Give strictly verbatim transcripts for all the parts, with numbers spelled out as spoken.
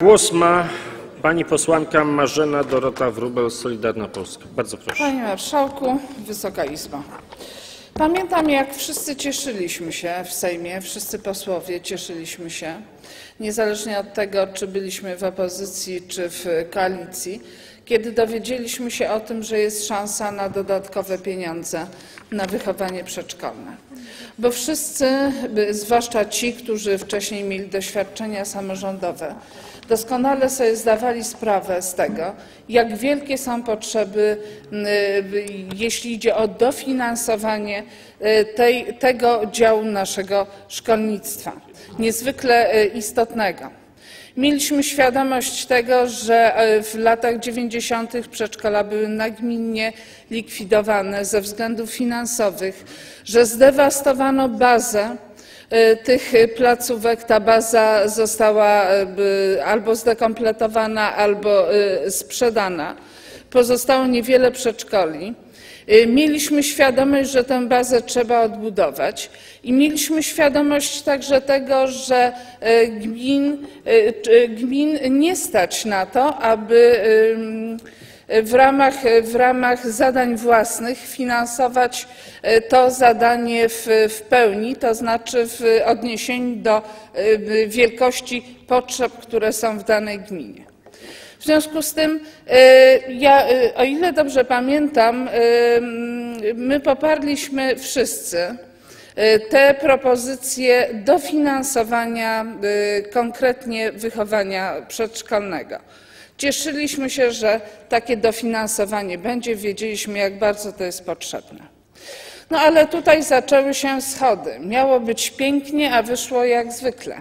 Głos ma pani posłanka Marzena Dorota Wróbel, Solidarna Polska. Bardzo proszę. Panie Marszałku, Wysoka Izbo. Pamiętam, jak wszyscy cieszyliśmy się w Sejmie, wszyscy posłowie cieszyliśmy się, niezależnie od tego, czy byliśmy w opozycji, czy w koalicji, kiedy dowiedzieliśmy się o tym, że jest szansa na dodatkowe pieniądze na wychowanie przedszkolne. Bo wszyscy, zwłaszcza ci, którzy wcześniej mieli doświadczenia samorządowe, doskonale sobie zdawali sprawę z tego, jak wielkie są potrzeby, jeśli idzie o dofinansowanie tej, tego działu naszego szkolnictwa, niezwykle istotnego. Mieliśmy świadomość tego, że w latach dziewięćdziesiątych przedszkola były nagminnie likwidowane ze względów finansowych, że zdewastowano bazę tych placówek, ta baza została albo zdekompletowana, albo sprzedana. Pozostało niewiele przedszkoli. Mieliśmy świadomość, że tę bazę trzeba odbudować i mieliśmy świadomość także tego, że gmin, gmin nie stać na to, aby w ramach, w ramach zadań własnych finansować to zadanie w, w pełni, to znaczy w odniesieniu do wielkości potrzeb, które są w danej gminie. W związku z tym, ja, o ile dobrze pamiętam, my poparliśmy wszyscy te propozycje dofinansowania konkretnie wychowania przedszkolnego. Cieszyliśmy się, że takie dofinansowanie będzie, wiedzieliśmy, jak bardzo to jest potrzebne. No ale tutaj zaczęły się schody. Miało być pięknie, a wyszło jak zwykle.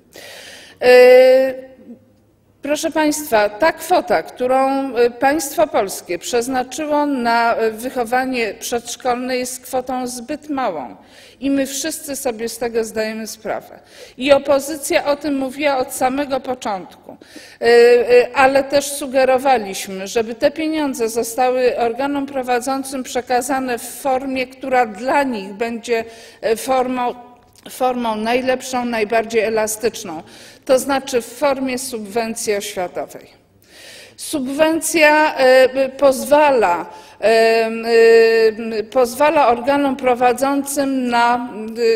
Proszę Państwa, ta kwota, którą państwo polskie przeznaczyło na wychowanie przedszkolne, jest kwotą zbyt małą i my wszyscy sobie z tego zdajemy sprawę. I opozycja o tym mówiła od samego początku, ale też sugerowaliśmy, żeby te pieniądze zostały organom prowadzącym przekazane w formie, która dla nich będzie formą formą najlepszą, najbardziej elastyczną, to znaczy w formie subwencji oświatowej. Subwencja pozwala, pozwala organom prowadzącym na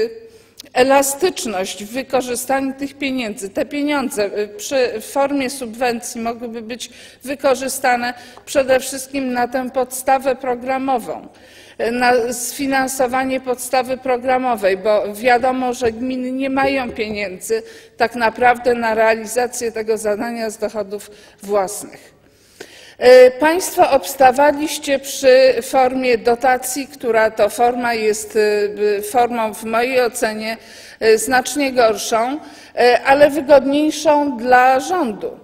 elastyczność w wykorzystaniu tych pieniędzy. Te pieniądze przy formie subwencji mogłyby być wykorzystane przede wszystkim na tę podstawę programową, na sfinansowanie podstawy programowej, bo wiadomo, że gminy nie mają pieniędzy tak naprawdę na realizację tego zadania z dochodów własnych. Państwo obstawaliście przy formie dotacji, która to forma jest formą w mojej ocenie znacznie gorszą, ale wygodniejszą dla rządu.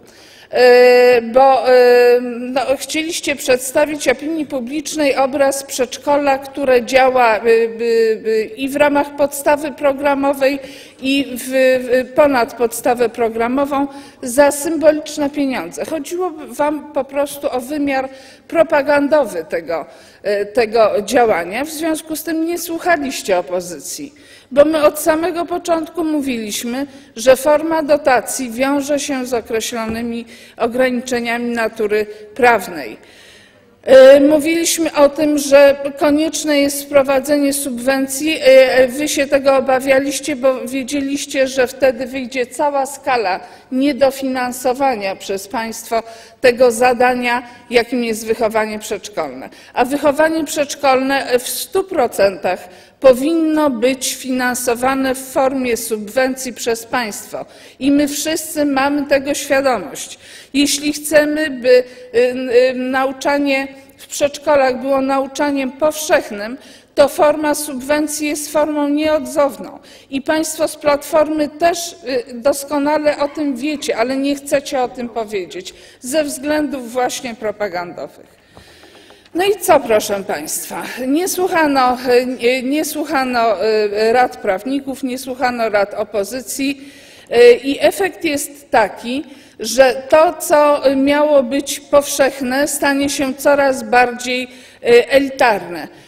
Bo no, chcieliście przedstawić opinii publicznej obraz przedszkola, które działa i w ramach podstawy programowej, i w, ponad podstawę programową za symboliczne pieniądze. Chodziło wam po prostu o wymiar propagandowy tego, tego działania. W związku z tym nie słuchaliście opozycji, bo my od samego początku mówiliśmy, że forma dotacji wiąże się z określonymi ograniczeniami natury prawnej. Mówiliśmy o tym, że konieczne jest wprowadzenie subwencji. Wy się tego obawialiście, bo wiedzieliście, że wtedy wyjdzie cała skala niedofinansowania przez państwo tego zadania, jakim jest wychowanie przedszkolne. A wychowanie przedszkolne w stu procentach powinno być finansowane w formie subwencji przez państwo i my wszyscy mamy tego świadomość. Jeśli chcemy, by nauczanie w przedszkolach było nauczaniem powszechnym, to forma subwencji jest formą nieodzowną i państwo z Platformy też doskonale o tym wiecie, ale nie chcecie o tym powiedzieć ze względów właśnie propagandowych. No i co, proszę Państwa, nie słuchano, nie słuchano rad prawników, nie słuchano rad opozycji i efekt jest taki, że to, co miało być powszechne, stanie się coraz bardziej elitarne.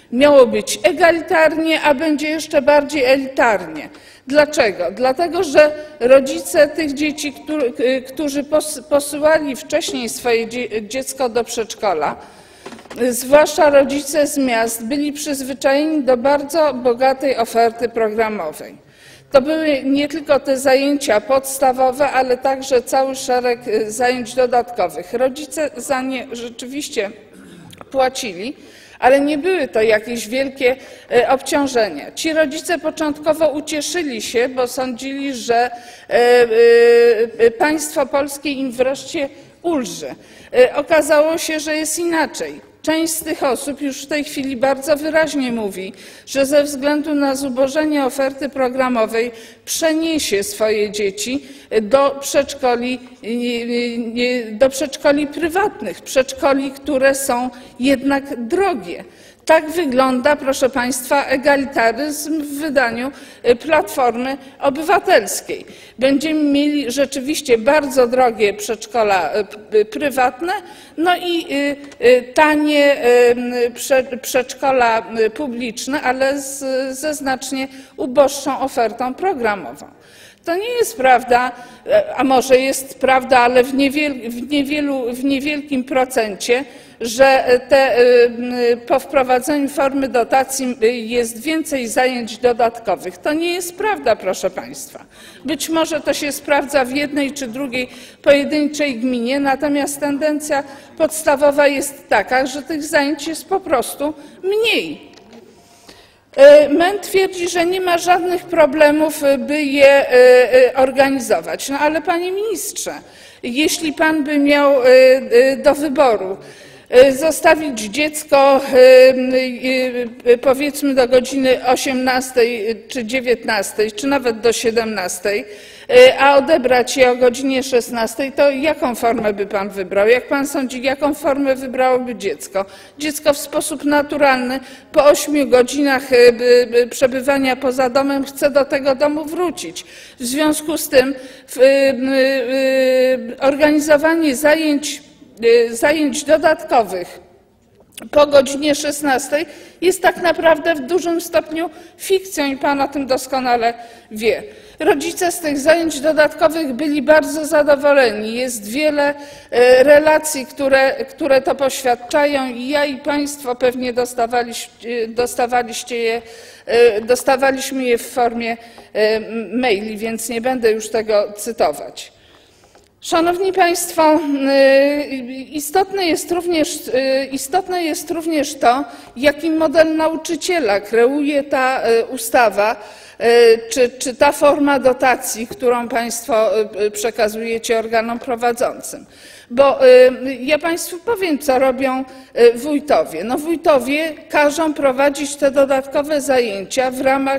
Miało być egalitarnie, a będzie jeszcze bardziej elitarnie. Dlaczego? Dlatego, że rodzice tych dzieci, którzy posyłali wcześniej swoje dziecko do przedszkola, zwłaszcza rodzice z miast, byli przyzwyczajeni do bardzo bogatej oferty programowej. To były nie tylko te zajęcia podstawowe, ale także cały szereg zajęć dodatkowych. Rodzice za nie rzeczywiście płacili, ale nie były to jakieś wielkie obciążenia. Ci rodzice początkowo ucieszyli się, bo sądzili, że państwo polskie im wreszcie ulży. Okazało się, że jest inaczej. Część z tych osób już w tej chwili bardzo wyraźnie mówi, że ze względu na zubożenie oferty programowej przeniesie swoje dzieci do przedszkoli, do przedszkoli prywatnych, przedszkoli, które są jednak drogie. Tak wygląda, proszę państwa, egalitaryzm w wydaniu Platformy Obywatelskiej. Będziemy mieli rzeczywiście bardzo drogie przedszkola prywatne, no i tanie przedszkola publiczne, ale z, ze znacznie uboższą ofertą programową. To nie jest prawda, a może jest prawda, ale w, niewiel, w, niewielu, w niewielkim procencie, że te, po wprowadzeniu formy dotacji jest więcej zajęć dodatkowych. To nie jest prawda, proszę państwa. Być może to się sprawdza w jednej czy drugiej pojedynczej gminie, natomiast tendencja podstawowa jest taka, że tych zajęć jest po prostu mniej. M E N twierdzi, że nie ma żadnych problemów, by je organizować. No ale panie ministrze, jeśli pan by miał do wyboru zostawić dziecko powiedzmy do godziny osiemnastej czy dziewiętnastej, czy nawet do siedemnastej, a odebrać je o godzinie szesnastej, to jaką formę by pan wybrał? Jak pan sądzi, jaką formę wybrałoby dziecko? Dziecko w sposób naturalny po ośmiu godzinach przebywania poza domem chce do tego domu wrócić. W związku z tym organizowanie zajęć zajęć dodatkowych po godzinie szesnastej jest tak naprawdę w dużym stopniu fikcją i pan o tym doskonale wie. Rodzice z tych zajęć dodatkowych byli bardzo zadowoleni. Jest wiele relacji, które, które to poświadczają i ja i państwo pewnie dostawaliście, dostawaliście je, dostawaliśmy je w formie maili, więc nie będę już tego cytować. Szanowni państwo, istotne jest również, istotne jest również to, jaki model nauczyciela kreuje ta ustawa, czy, czy ta forma dotacji, którą państwo przekazujecie organom prowadzącym. Bo ja państwu powiem, co robią wójtowie. No wójtowie każą prowadzić te dodatkowe zajęcia w ramach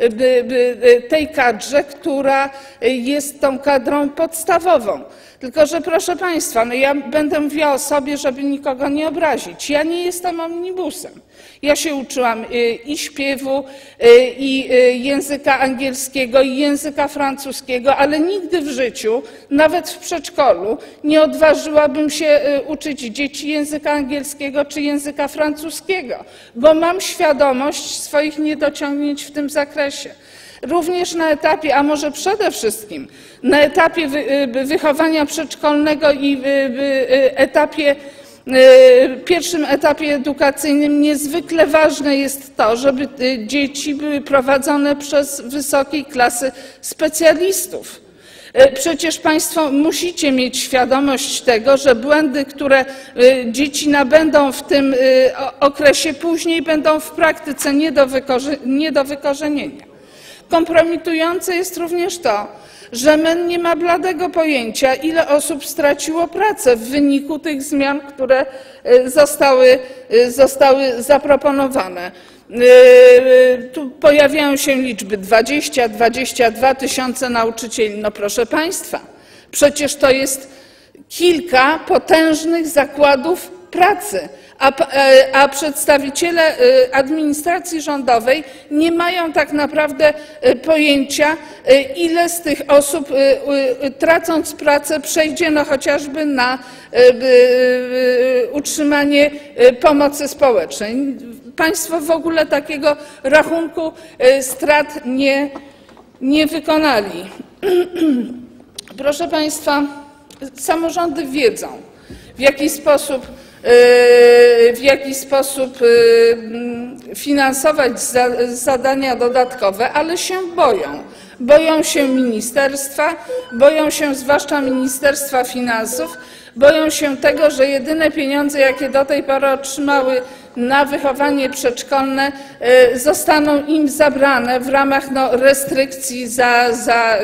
tej kadrze, która jest tą kadrą podstawową. Tylko że proszę państwa, no ja będę mówiła o sobie, żeby nikogo nie obrazić. Ja nie jestem omnibusem. Ja się uczyłam i śpiewu, i języka angielskiego, i języka francuskiego, ale nigdy w życiu, nawet w przedszkolu, nie odważyłabym się uczyć dzieci języka angielskiego czy języka francuskiego, bo mam świadomość swoich niedociągnięć w tym zakresie. Również na etapie, a może przede wszystkim na etapie wychowania przedszkolnego i etapie, pierwszym etapie edukacyjnym niezwykle ważne jest to, żeby dzieci były prowadzone przez wysokiej klasy specjalistów. Przecież państwo musicie mieć świadomość tego, że błędy, które dzieci nabędą w tym okresie, później będą w praktyce nie do wykorzenienia. Kompromitujące jest również to, że M E N nie ma bladego pojęcia, ile osób straciło pracę w wyniku tych zmian, które zostały, zostały zaproponowane. Tu pojawiają się liczby dwadzieścia, dwadzieścia dwa tysiące nauczycieli. No proszę państwa, przecież to jest kilka potężnych zakładów pracy. A, a przedstawiciele administracji rządowej nie mają tak naprawdę pojęcia, ile z tych osób, tracąc pracę, przejdzie no chociażby na utrzymanie pomocy społecznej. Państwo w ogóle takiego rachunku strat nie, nie wykonali. Proszę Państwa, samorządy wiedzą, w jaki sposób, w jaki sposób finansować zadania dodatkowe, ale się boją. Boją się ministerstwa, boją się zwłaszcza Ministerstwa Finansów, boją się tego, że jedyne pieniądze, jakie do tej pory otrzymały na wychowanie przedszkolne, zostaną im zabrane w ramach no, restrykcji za, za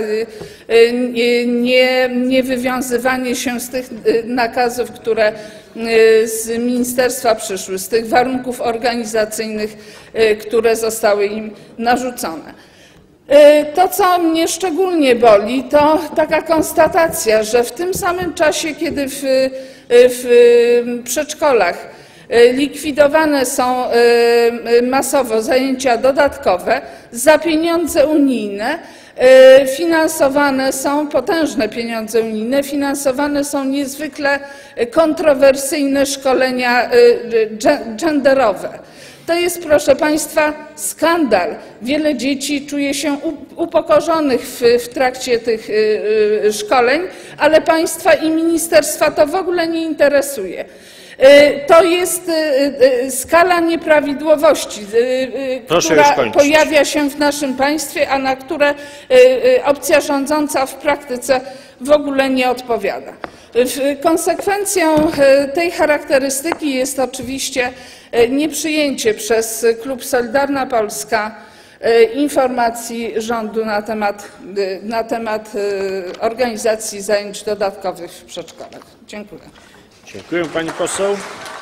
nie, niewywiązywanie się z tych nakazów, które z ministerstwa przyszły, z tych warunków organizacyjnych, które zostały im narzucone. To, co mnie szczególnie boli, to taka konstatacja, że w tym samym czasie, kiedy w, w przedszkolach likwidowane są masowo zajęcia dodatkowe, za pieniądze unijne finansowane są, potężne pieniądze unijne, finansowane są niezwykle kontrowersyjne szkolenia genderowe. To jest, proszę Państwa, skandal. Wiele dzieci czuje się upokorzonych w, w trakcie tych szkoleń, ale państwa i ministerstwa to w ogóle nie interesuje. To jest skala nieprawidłowości, Proszę która pojawia się w naszym państwie, a na które opcja rządząca w praktyce w ogóle nie odpowiada. Konsekwencją tej charakterystyki jest oczywiście nieprzyjęcie przez klub Solidarna Polska informacji rządu na temat, na temat organizacji zajęć dodatkowych w przedszkolach. Dziękuję. Dziękuję pani poseł.